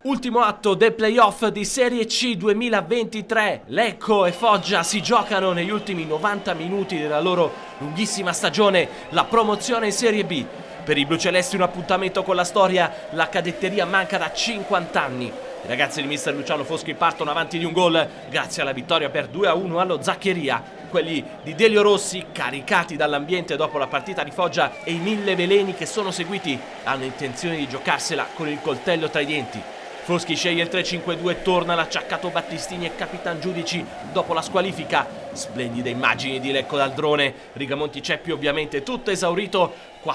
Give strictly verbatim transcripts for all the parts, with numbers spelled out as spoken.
Ultimo atto dei playoff di Serie C duemilaventitré. Lecco e Foggia si giocano negli ultimi novanta minuti della loro lunghissima stagione la promozione in Serie B. Per i blucelesti un appuntamento con la storia, la cadetteria manca da cinquanta anni. I ragazzi di mister Luciano Foschi partono avanti di un gol grazie alla vittoria per due a uno allo Zaccheria. Quelli di Delio Rossi, caricati dall'ambiente dopo la partita di Foggia, e i mille veleni che sono seguiti hanno intenzione di giocarsela con il coltello tra i denti. Foschi sceglie il tre cinque due, torna l'acciaccato Battistini e Capitan Giudici dopo la squalifica. Splendide immagini di Lecco dal drone. Rigamonti Ceppi ovviamente tutto esaurito.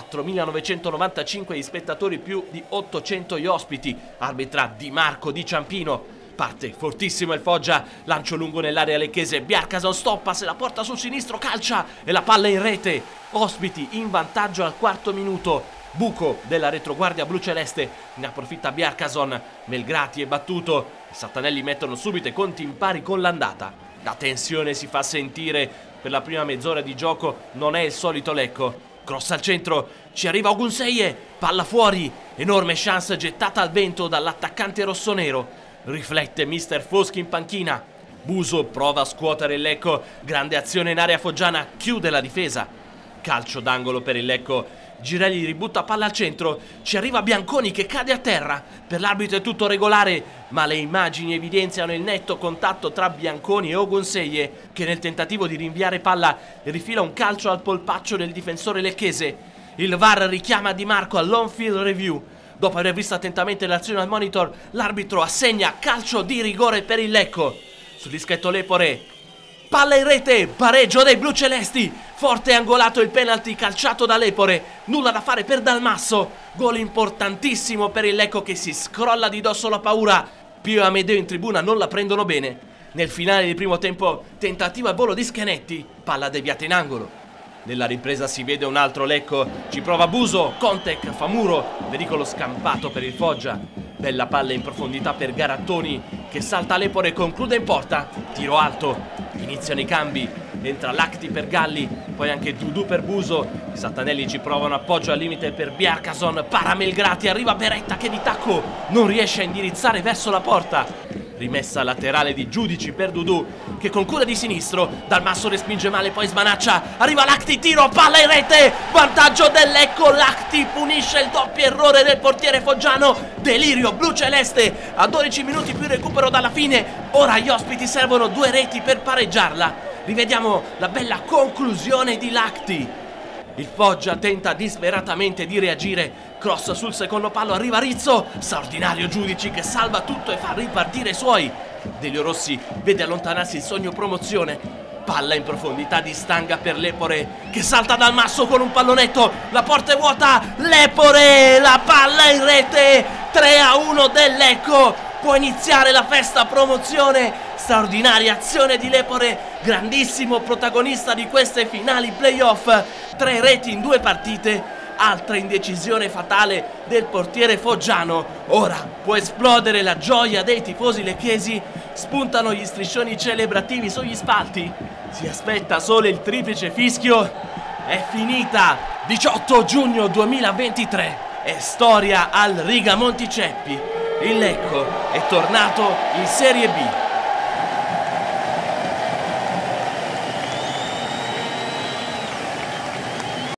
quattromilanovecentonovantacinque gli spettatori più di ottocento gli ospiti. Arbitra Di Marco Di Ciampino. Parte fortissimo il Foggia, lancio lungo nell'area lecchese, Bjarkason stoppa, se la porta sul sinistro, calcia e la palla in rete. Ospiti in vantaggio al quarto minuto. Buco della retroguardia bluceleste, ne approfitta Bjarkason, Melgrati è battuto, i Sattanelli mettono subito i conti in pari con l'andata. La tensione si fa sentire per la prima mezz'ora di gioco, non è il solito Lecco. Cross al centro, ci arriva Ogunseye, palla fuori, enorme chance gettata al vento dall'attaccante rossonero. Riflette mister Foschi in panchina. Buso prova a scuotere il Lecco, grande azione in area foggiana, chiude la difesa. Calcio d'angolo per il Lecco. Girelli ributta palla al centro, ci arriva Bianconi che cade a terra. Per l'arbitro è tutto regolare, ma le immagini evidenziano il netto contatto tra Bianconi e Ogunseye, che nel tentativo di rinviare palla rifila un calcio al polpaccio del difensore lecchese. Il V A R richiama Di Marco all'on field review. Dopo aver visto attentamente l'azione al monitor, l'arbitro assegna calcio di rigore per il Lecco. Sul dischetto Lepore, palla in rete, pareggio dei blucelesti. Forte angolato il penalty calciato da Lepore. Nulla da fare per Dalmasso. Gol importantissimo per il Lecco che si scrolla di dosso la paura. Pio e Amedeo in tribuna non la prendono bene. Nel finale del primo tempo, tentativo al volo di Schenetti, palla deviata in angolo. Nella ripresa si vede un altro Lecco, ci prova Buso, Contec fa muro, pericolo scampato per il Foggia. Bella palla in profondità per Garattoni che salta a Lepore e conclude in porta. Tiro alto, iniziano i cambi, entra Lacti per Galli, poi anche Dudu per Buso. I Sattanelli ci provano appoggio al limite per Bjarkason, para Melgrati, arriva Beretta che di tacco non riesce a indirizzare verso la porta. Rimessa laterale di Giudici per Dudu che conclude di sinistro, Dalmasso respinge male, poi smanaccia, arriva Lacti, tiro, palla in rete, vantaggio del Lecco, Lacti punisce il doppio errore del portiere foggiano, delirio bluceleste a dodici minuti più recupero dalla fine. Ora gli ospiti servono due reti per pareggiarla. Rivediamo la bella conclusione di Lacti. Il Foggia tenta disperatamente di reagire, cross sul secondo palo, arriva Rizzo, straordinario Giudici che salva tutto e fa ripartire i suoi. Delio Rossi vede allontanarsi il sogno promozione, palla in profondità di Stanga per Lepore che salta dal masso con un pallonetto, la porta è vuota, Lepore, la palla in rete, tre a uno del Lecco, può iniziare la festa promozione. Straordinaria azione di Lepore, grandissimo protagonista di queste finali playoff, tre reti in due partite, altra indecisione fatale del portiere foggiano. Ora può esplodere la gioia dei tifosi lecchesi, spuntano gli striscioni celebrativi sugli spalti, si aspetta solo il triplice fischio. È finita, diciotto giugno duemilaventitré, è storia al Rigamonti Ceppi, il Lecco è tornato in Serie B.